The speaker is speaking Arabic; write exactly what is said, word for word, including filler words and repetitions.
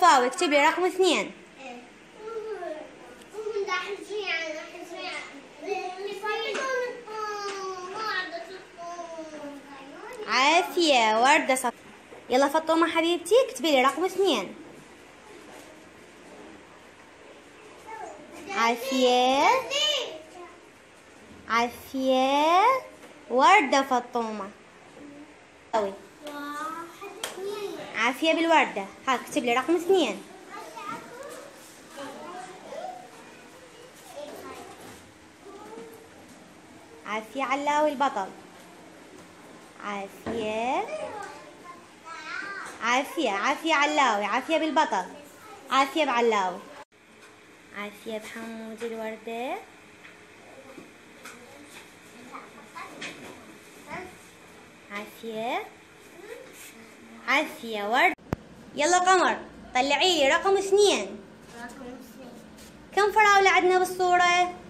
صفاوي اكتب لي رقم اثنين. عافية. وردة صف. يلا فطومة حبيبتي اكتبي لي رقم اثنين. عافية عافية. وردة فطومة. عافية بالوردة. ها اكتب لي رقم اثنين. عافية علاوي البطل. عافية عافية عافية علاوي. عافية بالبطل. عافية بعلاوي. عافية بحمود الوردة. عافية عافية ورد. يلا قمر طلعي لي رقم اثنين. رقم اثنين. كم فراولة عندنا بالصورة؟